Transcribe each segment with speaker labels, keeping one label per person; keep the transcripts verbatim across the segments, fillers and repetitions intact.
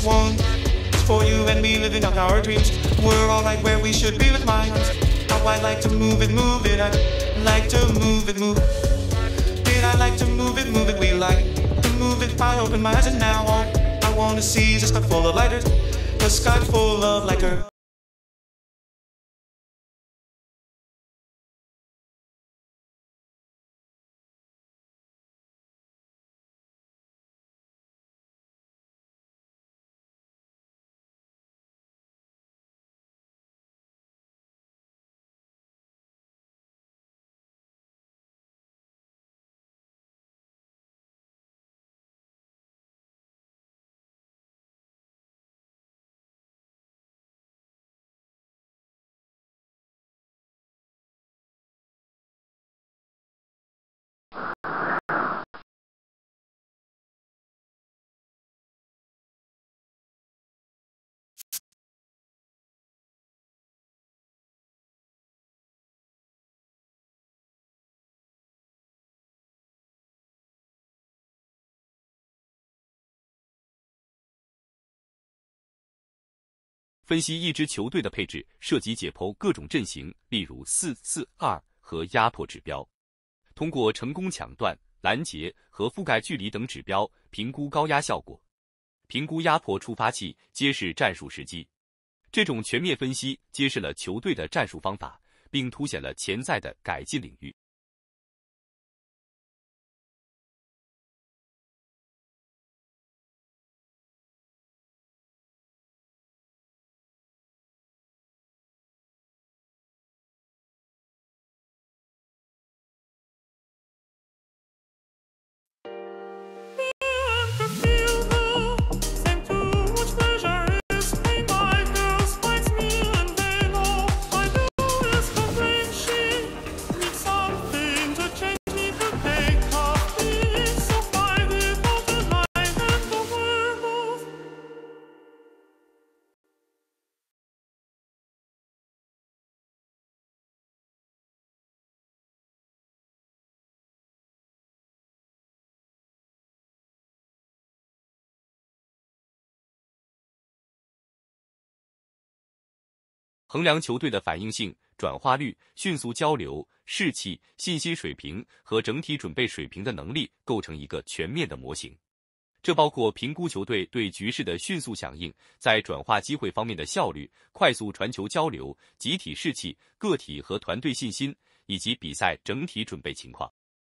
Speaker 1: one is for you and me living out our dreams. We're all right where we should be with minds. How I like to move it, move it. I like to move it, move. Did I like to move it, move it? We like to move it. I open my eyes and now all I wanna see is a sky full of lighters, a sky full of liquor.
Speaker 2: 分析一支球队的配置涉及解剖各种阵型，例如四四二和压迫指标，通过成功抢断、拦截和覆盖距离等指标评估高压效果，评估压迫触发器，揭示战术时机。这种全面分析揭示了球队的战术方法，并凸显了潜在的改进领域。衡量球队的反应性、转化率、迅速交流、士气、信息水平和整体准备水平的能力，构成一个全面的模型。这包括评估球队对局势的迅速响应，在转化机会方面的效率、快速传球交流、集体士气、个体和团队信心，以及比赛整体准备情况。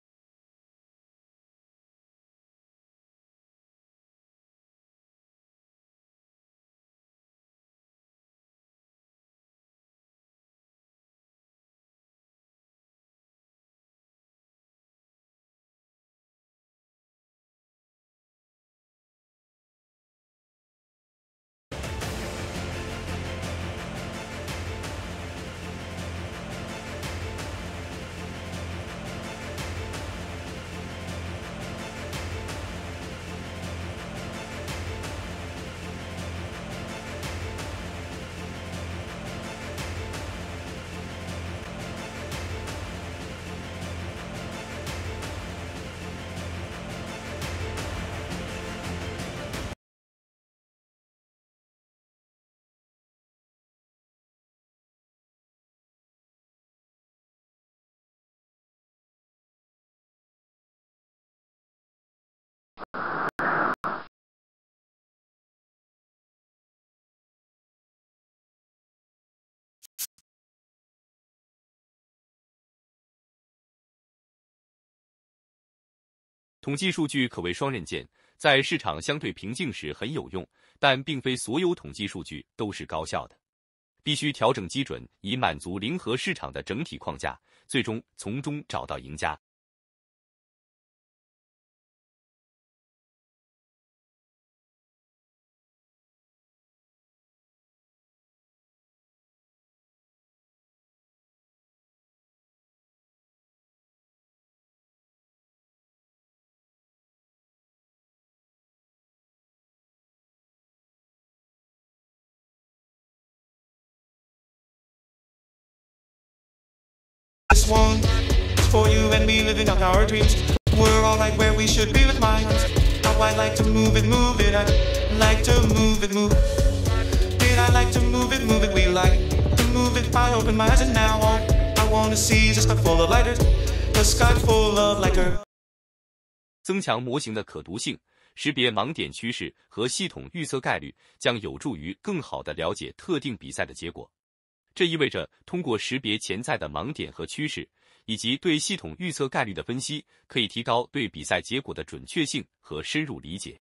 Speaker 2: 统计数据可谓双刃剑，在市场相对平静时很有用，但并非所有统计数据都是高效的。必须调整基准，以满足零和市场的整体框架，最终从中找到赢家。
Speaker 1: This one is for you and me living out our dreams. We're all right where we should be with minds. How I like to move it, move it. I like to move it, move. Did I like to move it, move it? We like to move it. I open my eyes and now all I wanna see is a sky full of lighters, a sky full of lighter.
Speaker 2: 增强模型的可读性，识别盲点趋势和系统预测概率，将有助于更好地了解特定比赛的结果。这意味着通过识别潜在的盲点和趋势，以及对系统预测概率的分析，可以提高对比赛结果的准确性和深入理解。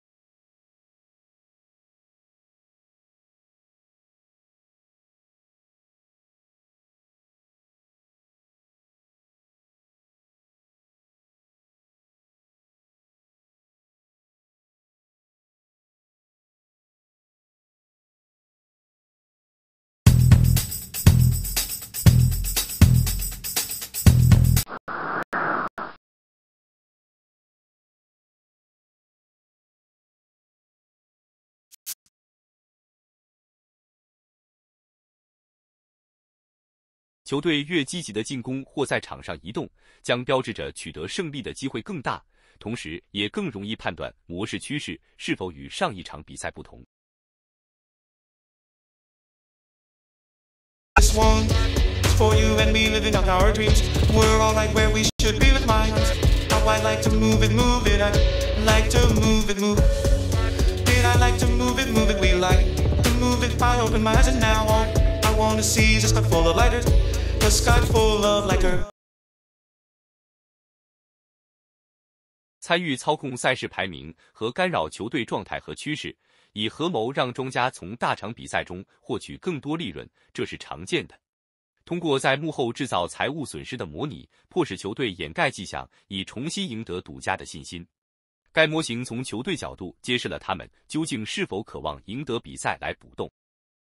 Speaker 2: 球队越积极的进攻或在场上移动，将标志着取得胜利的机会更大，同时也更容易判断模式趋势是否与上一场比赛不同。
Speaker 1: This one is for you and me living out our dreams. We're all right where we should be with minds. How I like to move it, move it. I like to move it, move. Did I like to move it, move it? We like to move it. I open my eyes and now all I wanna see is a sky full of lighters, a sky full of lighter.
Speaker 2: 参与操控赛事排名和干扰球队状态和趋势，以合谋让庄家从大场比赛中获取更多利润，这是常见的。通过在幕后制造财务损失的模拟，迫使球队掩盖迹象，以重新赢得赌家的信心。该模型从球队角度揭示了他们究竟是否渴望赢得比赛来补洞。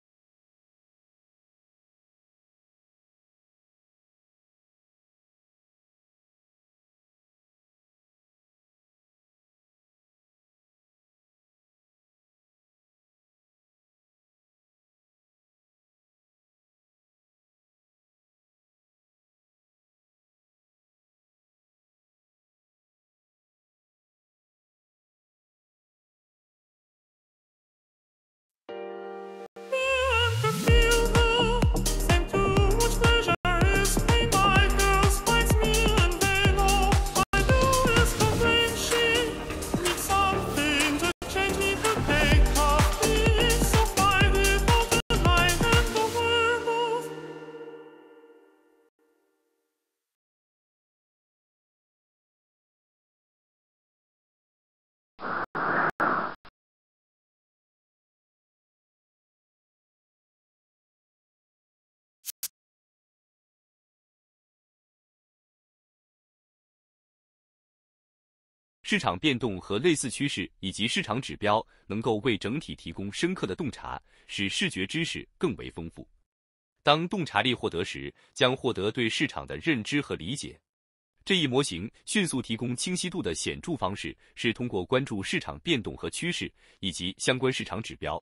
Speaker 2: 市场变动和类似趋势以及市场指标能够为整体提供深刻的洞察，使视觉知识更为丰富。当洞察力获得时，将获得对市场的认知和理解。这一模型迅速提供清晰度的显著方式是通过关注市场变动和趋势以及相关市场指标。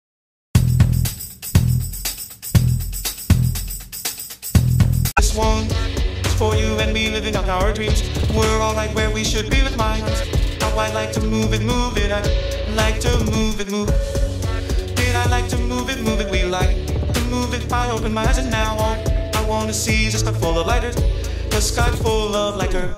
Speaker 1: This one is for you and me living out our dreams. We're all right where we should be with minds. How I like to move it, move it. I like to move it, move. Did I like to move it, move it? We like to move it. I open my eyes and now all I wanna see is a sky full of lighters, a sky full of lighter.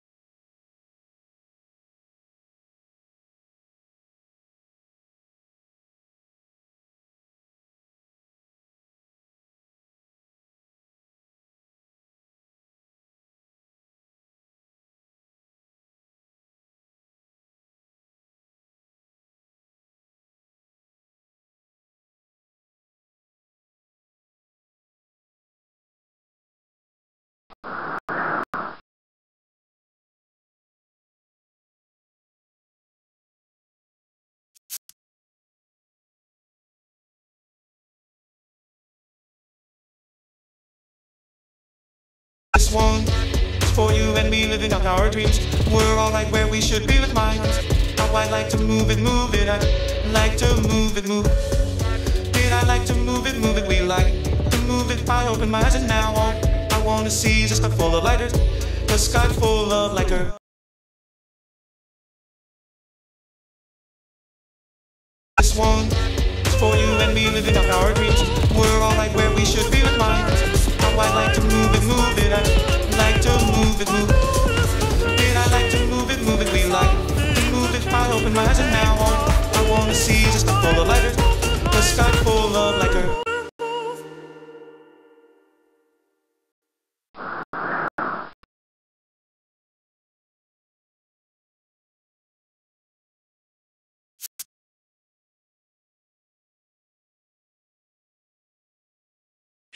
Speaker 1: This one is for you and me living out our dreams. We're all right where we should be with minds. How I like to move it, move it. I like to move it, move. Did I like to move it, move it? We like to move it. I open my eyes and now all I wanna see is a sky full of lighters, a sky full of lighter. This one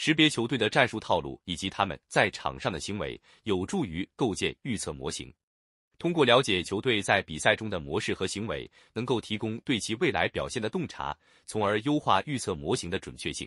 Speaker 2: 识别球队的战术套路以及他们在场上的行为，有助于构建预测模型。通过了解球队在比赛中的模式和行为，能够提供对其未来表现的洞察，从而优化预测模型的准确性。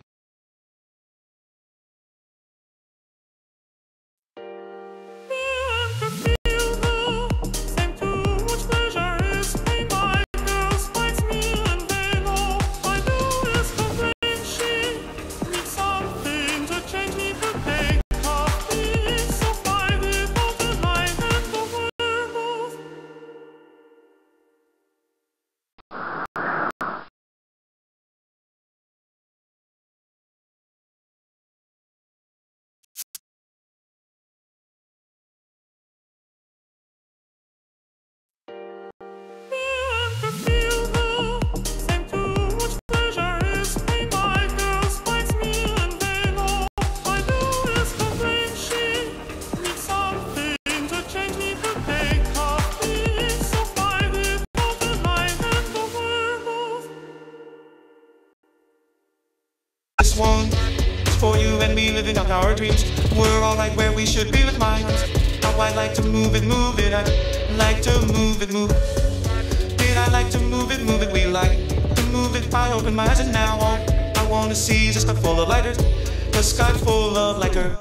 Speaker 1: This one is for you and me living out our dreams. We're all like where we should be with minds. How I like to move it, move it. I like to move it, move. Did I like to move it, move it? We like to move it. I open my eyes and now all I wanna see is a sky full of lighters. A sky full of lighter.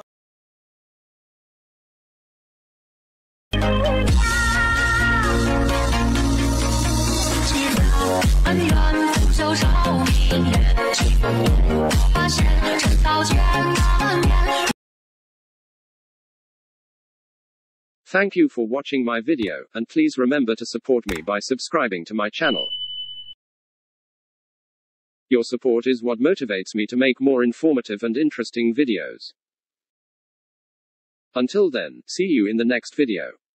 Speaker 3: Thank you for watching my video, and please remember to support me by subscribing to my channel. Your support is what motivates me to make more informative and interesting videos. Until then, see you in the next video.